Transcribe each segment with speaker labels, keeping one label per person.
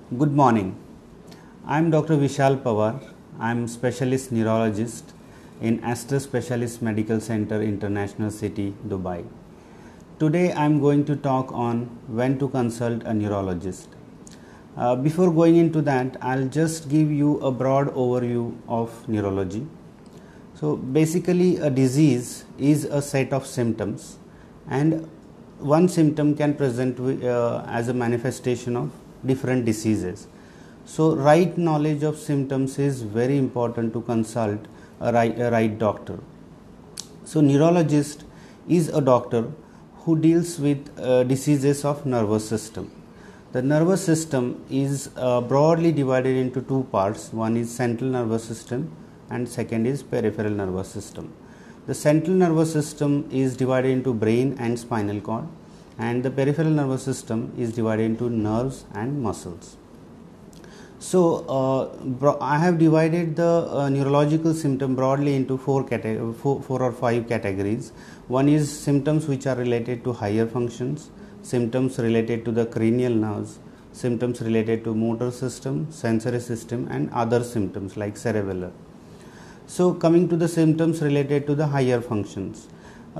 Speaker 1: Good morning. I am Dr. Vishal Pawar. I am specialist neurologist in Aster Specialist Medical Center, International City, Dubai. Today I am going to talk on when to consult a neurologist. Before going into that, I'll just give you a broad overview of neurology. So basically a disease is a set of symptoms, and one symptom can present as a manifestation of different diseases. So right knowledge of symptoms is very important to consult a right doctor. So neurologist is a doctor who deals with diseases of nervous system. The nervous system is broadly divided into two parts. One is central nervous system and second is peripheral nervous system. The central nervous system is divided into brain and spinal cord, and the peripheral nervous system is divided into nerves and muscles. So I have divided the neurological symptom broadly into four or five categories. One is symptoms which are related to higher functions, symptoms related to the cranial nerves, symptoms related to motor system, sensory system, and other symptoms like cerebellar. So coming to the symptoms related to the higher functions,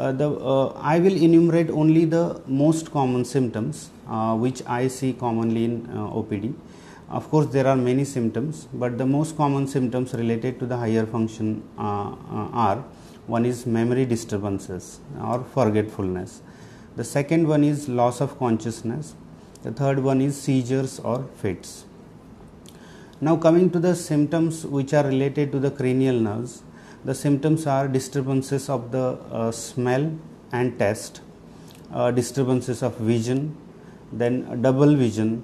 Speaker 1: I will enumerate only the most common symptoms which I see commonly in OPD. Of course, there are many symptoms, but the most common symptoms related to the higher function are: one is memory disturbances or forgetfulness. The second one is loss of consciousness. The third one is seizures or fits. Now coming to the symptoms which are related to the cranial nerves, the symptoms are disturbances of the smell and taste, disturbances of vision, then double vision,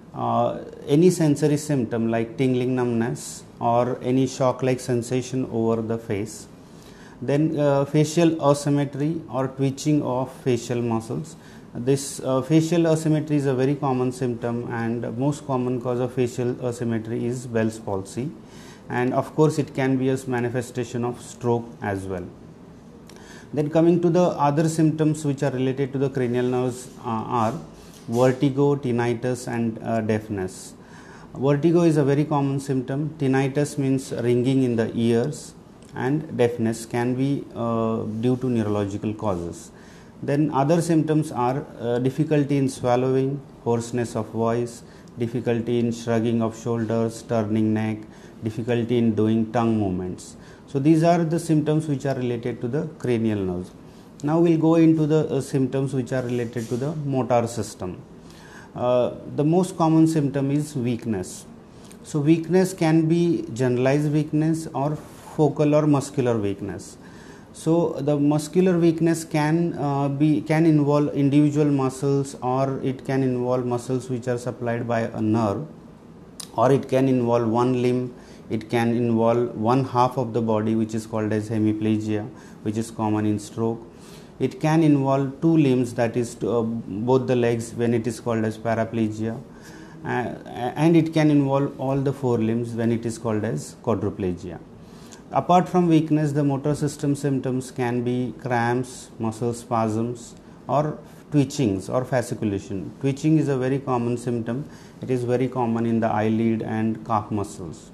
Speaker 1: any sensory symptom like tingling numbness or any shock like sensation over the face, then facial asymmetry or twitching of facial muscles. This facial asymmetry is a very common symptom, and most common cause of facial asymmetry is Bell's palsy, and of course it can be a manifestation of stroke as well. Then coming to the other symptoms which are related to the cranial nerves are vertigo, tinnitus, and deafness. Vertigo is a very common symptom. Tinnitus means ringing in the ears, and deafness can be due to neurological causes. Then other symptoms are difficulty in swallowing, hoarseness of voice, difficulty in shrugging of shoulders, turning neck, difficulty in doing tongue movements. So these are the symptoms which are related to the cranial nerves. Now we'll go into the symptoms which are related to the motor system. The most common symptom is weakness. So weakness can be generalized weakness or focal or muscular weakness. So the muscular weakness can involve individual muscles, or it can involve muscles which are supplied by a nerve, or it can involve one limb. It can involve one half of the body, which is called as hemiplegia, which is common in stroke. It can involve two limbs, that is both the legs, when it is called as paraplegia, and it can involve all the four limbs when it is called as quadriplegia. Apart from weakness, the motor system symptoms can be cramps, muscle spasms, or twitchings or fasciculation. Twitching is a very common symptom. It is very common in the eyelid and calf muscles.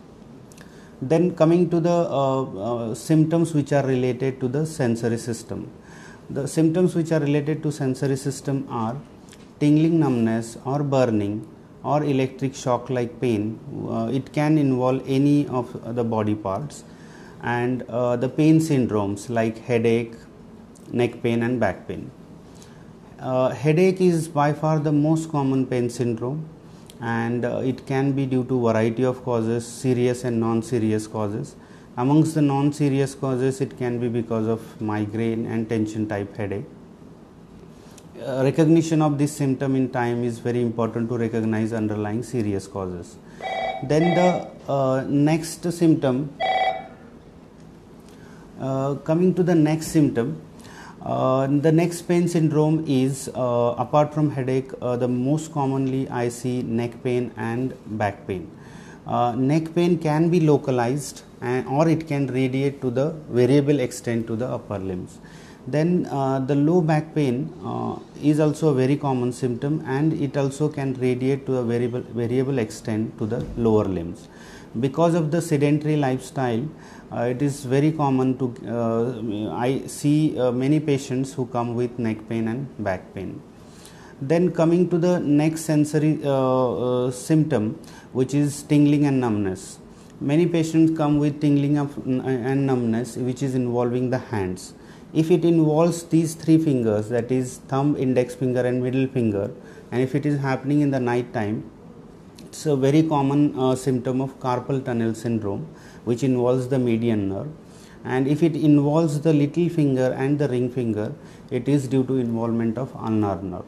Speaker 1: Then coming to the symptoms which are related to the sensory system. The symptoms which are related to sensory system are tingling numbness or burning or electric shock like pain. It can involve any of the body parts, and the pain syndromes like headache, neck pain, and back pain. Headache is by far the most common pain syndrome, and it can be due to variety of causes, serious and non-serious causes. Amongst the non-serious causes, it can be because of migraine and tension type headache. Recognition of this symptom in time is very important to recognize underlying serious causes. Then the next symptom, coming to the next symptom, the next pain syndrome is, apart from headache, the most commonly I see neck pain and back pain. Neck pain can be localized or it can radiate to the variable extent to the upper limbs. Then the low back pain is also a very common symptom, and it also can radiate to a variable extent to the lower limbs. Because of the sedentary lifestyle, it is very common to I see many patients who come with neck pain and back pain. Then coming to the next sensory symptom, which is tingling and numbness. Many patients come with tingling and numbness, which is involving the hands. If it involves these three fingers, that is thumb, index finger and middle finger, and if it is happening in the night time, it's a very common symptom of carpal tunnel syndrome, which involves the median nerve. And if it involves the little finger and the ring finger, it is due to involvement of ulnar nerve.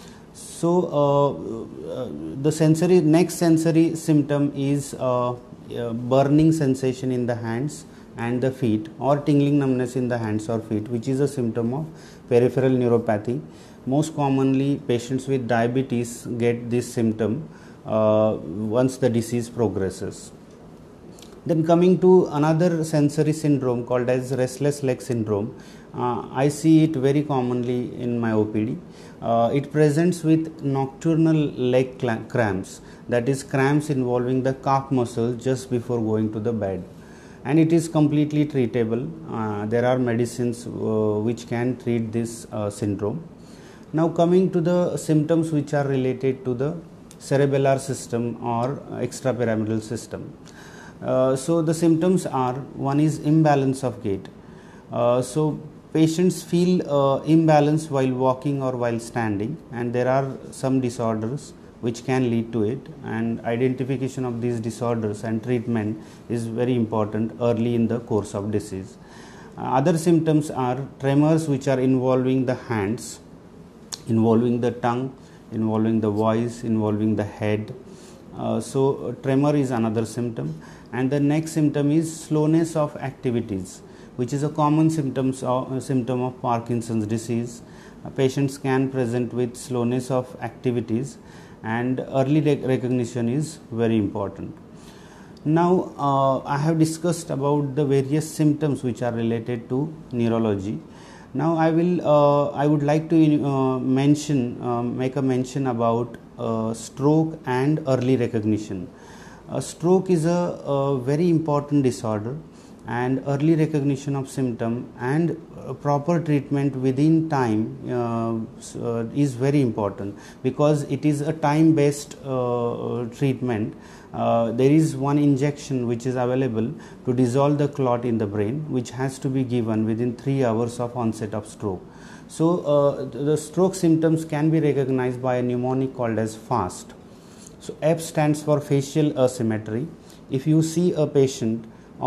Speaker 1: So the next sensory symptom is burning sensation in the hands and the feet, or tingling numbness in the hands or feet, which is a symptom of peripheral neuropathy. Most commonly, patients with diabetes get this symptom once the disease progresses. Then coming to another sensory syndrome called as restless leg syndrome, I see it very commonly in my OPD. It presents with nocturnal leg cramps, that is cramps involving the calf muscle just before going to the bed. And it is completely treatable. There are medicines which can treat this syndrome. Now coming to the symptoms which are related to the cerebellar system or extrapyramidal system. So the symptoms are, one is imbalance of gait. So patients feel imbalance while walking or while standing, and there are some disorders which can lead to it, and identification of these disorders and treatment is very important early in the course of disease. Other symptoms are tremors which are involving the hands, involving the tongue, involving the voice, involving the head. So tremor is another symptom. And the next symptom is slowness of activities, which is a common symptom of Parkinson's disease. Patients can present with slowness of activities, and early recognition is very important. Now I have discussed about the various symptoms which are related to neurology. Now I would like to make a mention about stroke and early recognition. Stroke is a very important disorder, and early recognition of symptom and proper treatment within time is very important, because it is a time based treatment. There is one injection which is available to dissolve the clot in the brain, which has to be given within 3 hours of onset of stroke. So the stroke symptoms can be recognized by a mnemonic called as FAST. So F stands for facial asymmetry. If you see a patient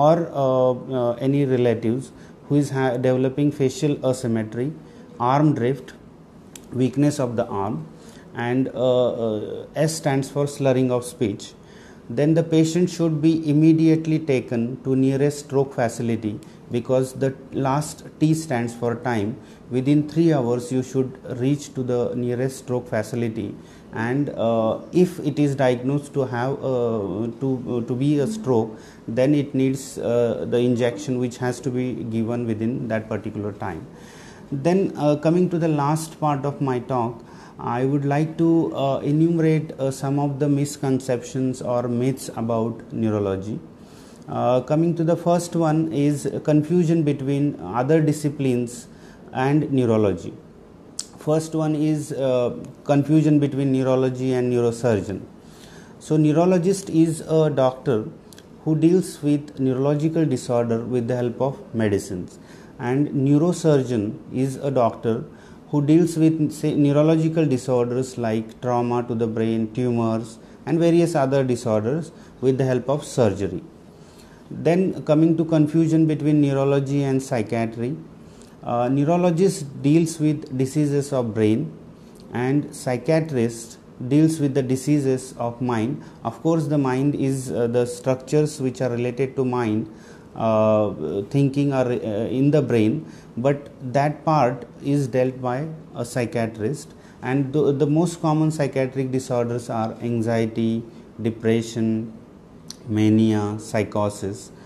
Speaker 1: or any relatives who is developing facial asymmetry, arm drift, weakness of the arm, and S stands for slurring of speech, then the patient should be immediately taken to nearest stroke facility, because the last T stands for time. Within 3 hours you should reach to the nearest stroke facility, and if it is diagnosed to have to be a stroke, then it needs the injection which has to be given within that particular time. Then coming to the last part of my talk, I would like to enumerate some of the misconceptions or myths about neurology. Coming to the first one is confusion between other disciplines and neurology. First one is confusion between neurology and neurosurgeon. So neurologist is a doctor who deals with neurological disorder with the help of medicines, and neurosurgeon is a doctor who deals with, say, neurological disorders like trauma to the brain, tumors and various other disorders with the help of surgery. Then coming to confusion between neurology and psychiatry. Neurologist deals with diseases of brain, and psychiatrist deals with the diseases of mind. Of course, the mind is the structures which are related to mind, thinking are in the brain, but that part is dealt by a psychiatrist. And the most common psychiatric disorders are anxiety, depression, mania, psychosis.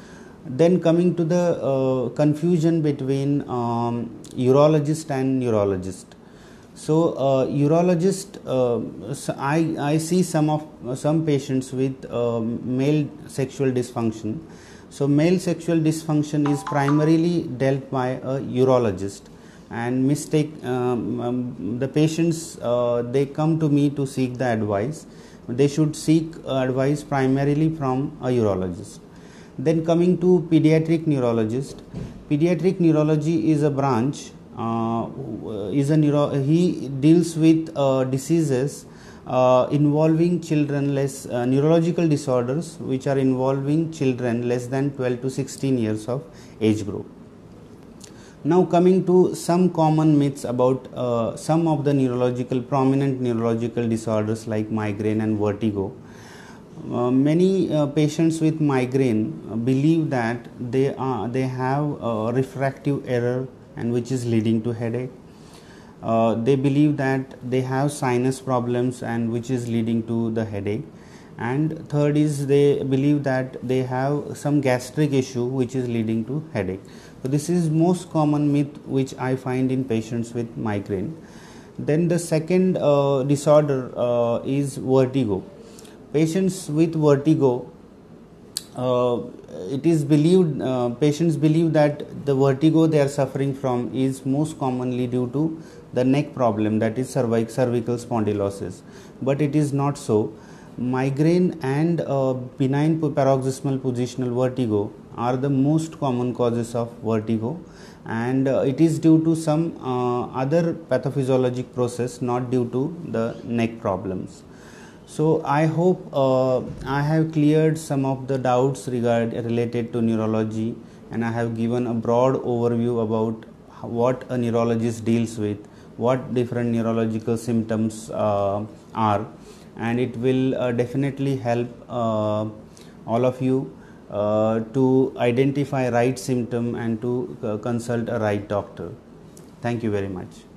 Speaker 1: Then coming to the confusion between urologist and neurologist. So urologist, I see some patients with male sexual dysfunction. So male sexual dysfunction is primarily dealt by a urologist, and the patients they come to me to seek the advice. They should seek advice primarily from a urologist. Then coming to pediatric neurologist. Pediatric neurology is a branch. He deals with diseases involving children neurological disorders which are involving children less than 12 to 16 years of age group. Now coming to some common myths about some of the prominent neurological disorders like migraine and vertigo. Many patients with migraine believe that they have refractive error, and which is leading to headache. They believe that they have sinus problems, and which is leading to the headache. And third is they believe that they have some gastric issue which is leading to headache. So this is most common myth which I find in patients with migraine. Then the second disorder is vertigo. Patients with vertigo, patients believe that the vertigo they are suffering from is most commonly due to the neck problem, that is cervical spondylosis, but it is not so. Migraine and benign paroxysmal positional vertigo are the most common causes of vertigo, and it is due to some other pathophysiologic process, not due to the neck problems. So I hope I have cleared some of the doubts related to neurology, and I have given a broad overview about what a neurologist deals with, what different neurological symptoms are, and it will definitely help all of you to identify right symptom and to consult a right doctor. Thank you very much.